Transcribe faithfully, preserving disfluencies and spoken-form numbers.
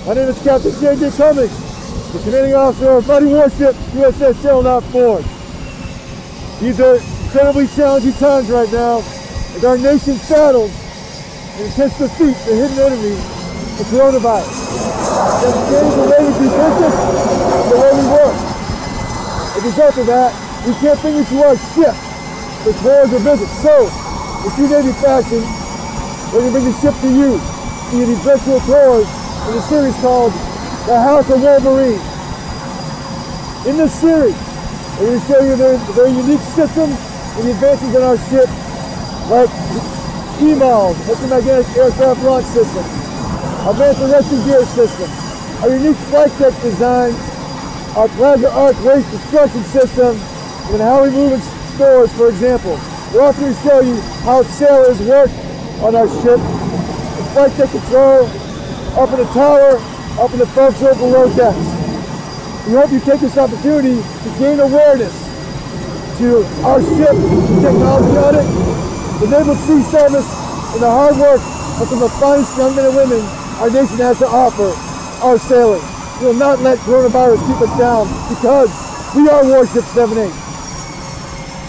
My name is Captain J J Cummings, the commanding officer of Mighty Warship U S S Gerald R. Ford. These are incredibly challenging times right now as our nation battles and attempts to defeat the hidden enemy, the coronavirus. That's changed the way we do business and the way we work. As a result of that, we can't bring you to our ship for tours or visits. So, in true Navy fashion, we're going to bring the ship to you via these virtual tours in a series called The House of Wolverine. In this series, we're going to show you the very unique systems and the advances in our ship, like E M A L, Electromagnetic Aircraft Launch System, our Advanced Arresting Gear System, our unique flight deck design, our Plasma Arc Waste Destruction System, and how we move in stores, for example. We're also going to show you how sailors work on our ship, the flight deck control, up in the tower, up in the forecastle below decks. We hope you take this opportunity to gain awareness to our ship, the technology on it, the naval sea service, and the hard work of some of the finest young men and women our nation has to offer our sailors. We will not let coronavirus keep us down because we are Warship seven eight.